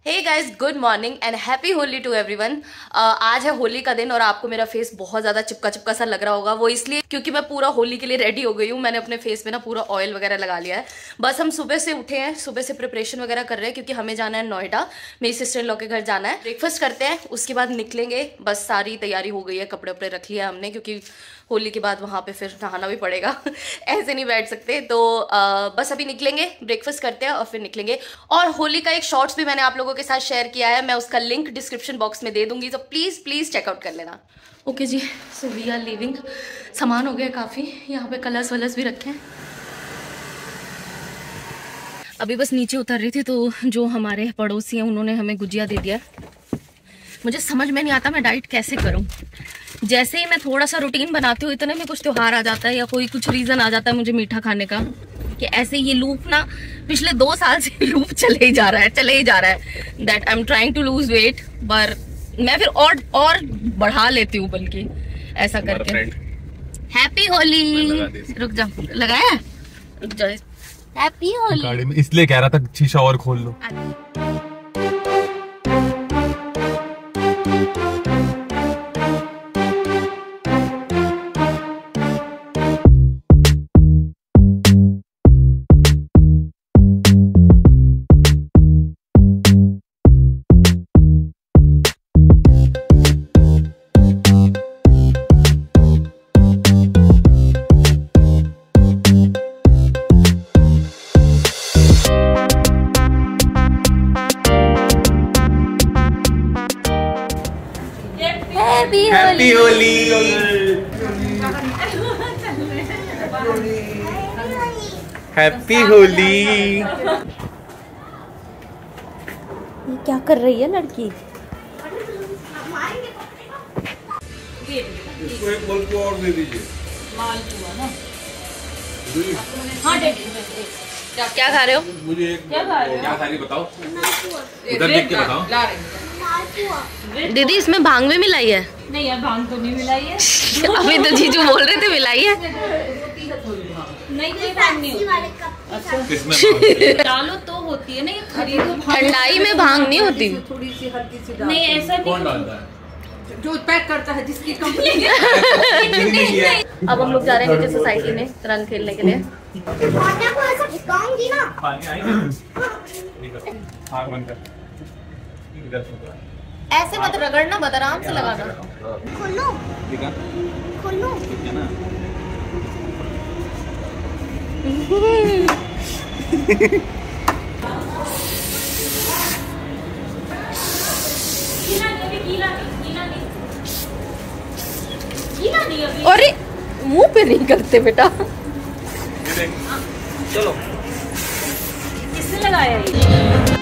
Hey guys, good morning and happy Holi to everyone. आज है होली का दिन और आपको मेरा फेस बहुत ज़्यादा चिपका चिपका सा लग रहा होगा। वो इसलिए क्योंकि मैं पूरा होली के लिए रेडी हो गई हूँ। मैंने अपने फेस में ना पूरा ऑयल वगैरह लगा लिया है। बस हम सुबह से उठे हैं, सुबह से प्रिपरेशन वगैरह कर रहे हैं क्योंकि हमें जाना है नोएडा, मेरी सिस्टर इन लॉ के घर जाना है। ब्रेकफास्ट करते हैं, उसके बाद निकलेंगे। बस सारी तैयारी हो गई है, कपड़े वपड़े रख लिया हमने क्योंकि होली के बाद वहाँ पे फिर नहाना भी पड़ेगा ऐसे नहीं बैठ सकते। तो बस अभी निकलेंगे, ब्रेकफास्ट करते हैं और फिर निकलेंगे। और होली का एक शॉर्ट्स भी मैंने आप लोगों के साथ शेयर किया है, मैं उसका लिंक डिस्क्रिप्शन बॉक्स में दे दूंगी, तो प्लीज़ प्लीज़ चेकआउट कर लेना। ओके जी, सो वी आर लीविंग। सामान हो गया काफ़ी, यहाँ पे कलर्स वलर्स भी रखे हैं। अभी बस नीचे उतर रही थी तो जो हमारे पड़ोसी हैं उन्होंने हमें गुजिया दे दिया। मुझे समझ में नहीं आता मैं डाइट कैसे करूं। जैसे ही मैं थोड़ा सा रूटीन बनाती हूँ इतने में कुछ त्योहार आ जाता है या कोई कुछ रीजन आ जाता है मुझे मीठा खाने का, कि ऐसे ये लूप ना पिछले 2 साल से लूप चले ही जा रहा है that I am trying to lose weight, पर मैं फिर और बढ़ा लेती हूँ बल्कि ऐसा करके। हैप्पी होली। रुक जा, लगाया, रुक जा। हैप्पी होली गाड़ी में इसलिए कह रहा था शीशा और खोल लो। हैप्पी होली। हैप्पी होली। ये क्या कर रही है लड़की? इसको एक मालपुआ और दे दीजिए। मालपुआ ना? हाँ दे दीजिए। क्या खा रहे हो? मुझे एक क्या खा रहे हो? क्या खा रही बताओ, उधर देख के बताओ। दीदी इसमें भांग भी मिलाई है? नहीं यार, भांग तो नहीं मिलाई है। अभी तो जीजू बोल रहे थे मिलाई है। नहीं कोई भांग नहीं होती। किसमें डालो तो होती है ना, ये खरीदो। ठंडाई में भांग नहीं होती। थोड़ी सी हल्की सी नहीं, ऐसा नहीं। कौन डालता है? जो पैक करता है जिसकी कंपनी। अब हम लोग जा रहे हैं नीचे सोसाइटी में रंग खेलने के लिए। ऐसे मत रगड़ना, मत आराम से लगाना। खोलो खोलो। अरे मुंह पे नहीं करते बेटा। चलो किसने लगाया ये?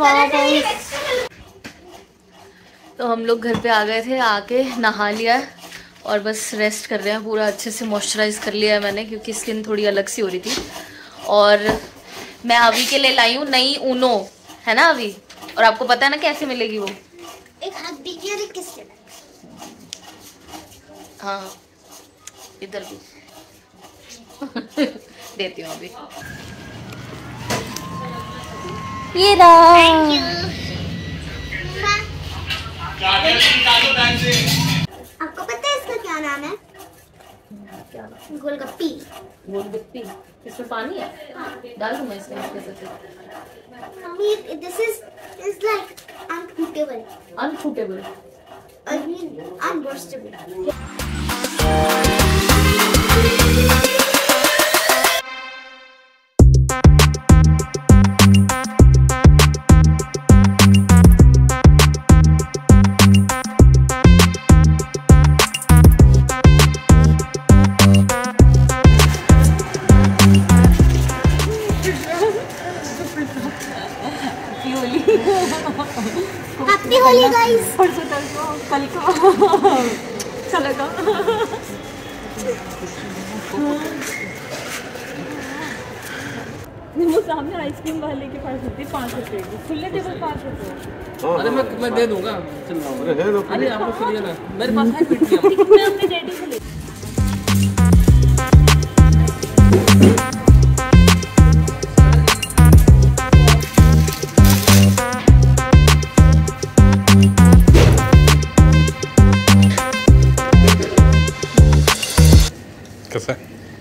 तो हम लोग घर पे आ गए थे, आके नहा लिया और बस रेस्ट कर रहे हैं। पूरा अच्छे से मॉइस्चराइज कर लिया है मैंने, क्योंकि स्किन थोड़ी अलग सी हो रही थी। और मैं अभी के लिए लाई हूँ नई ऊनो, है ना अभी? और आपको पता है ना कैसे मिलेगी वो? एक हाथ दीजिए और एक किस से? हाँ इधर भी देती हूँ अभी। ये आपको पता है इसका क्या नाम है? गोलगप्पी। गोलगप्पी? इसमें पानी है? डाल दूँ मैं इसमें? Mummy this is like unfruitable. Unfruitable? I mean unburstable. Happy Holi guys. कल को चलेगा। वो सामने आइसक्रीम वाले के पास होती 5 रुपए की, खुले टेबल 5 रुपए। अरे मैं दे दूंगा। अरे आप लोग सुनिए ना, मेरे पास है पिटिया। कितने हमने डैडी से ले। कैसा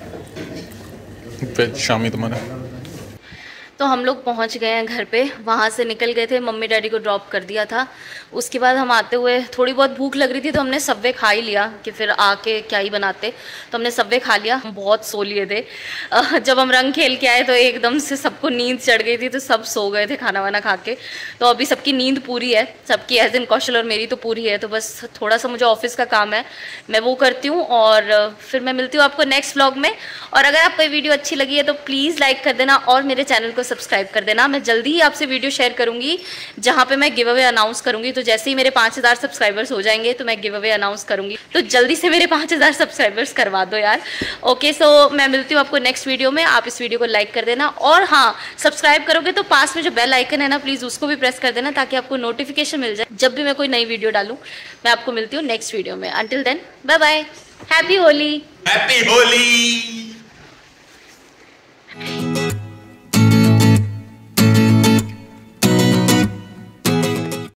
है शामी तुम्हारा? तो हम लोग पहुंच गए हैं घर पे। वहाँ से निकल गए थे, मम्मी डैडी को ड्रॉप कर दिया था। उसके बाद हम आते हुए थोड़ी बहुत भूख लग रही थी, तो हमने सबवे खा ही लिया कि फिर आके क्या ही बनाते। तो हमने सबवे खा लिया, हम बहुत सो लिए थे। जब हम रंग खेल के आए तो एकदम से सबको नींद चढ़ गई थी, तो सब सो गए थे खाना वाना खा के। तो अभी सबकी नींद पूरी है, सबकी एज इन कौशल और मेरी तो पूरी है। तो बस थोड़ा सा मुझे ऑफिस का काम है, मैं वो करती हूँ और फिर मैं मिलती हूँ आपको नेक्स्ट व्लॉग में। और अगर आपको ये वीडियो अच्छी लगी है तो प्लीज़ लाइक कर देना और मेरे चैनल को सब्सक्राइब कर देना। मैं जल्दी ही आपसे वीडियो शेयर करूंगी जहां पे मैं गिव अवे अनाउंस करूंगी। तो जैसे ही मेरे 5000 सब्सक्राइबर्स हो जाएंगे तो मैं गिव अवे अनाउंस करूंगी। तो जल्दी से मेरे 5000 सब्सक्राइबर्स करवा दो यार। ओके, सो मैं मिलती हूँ आपको नेक्स्ट वीडियो में। आप इस वीडियो को लाइक कर देना और हाँ, सब्सक्राइब करोगे तो पास में जो बेल आइकन है ना, प्लीज़ उसको भी प्रेस कर देना, ताकि आपको नोटिफिकेशन मिल जाए जब भी मैं कोई नई वीडियो डालूँ। मैं आपको मिलती हूँ नेक्स्ट वीडियो में। Until then bye bye, happy Holi. Happy Holi.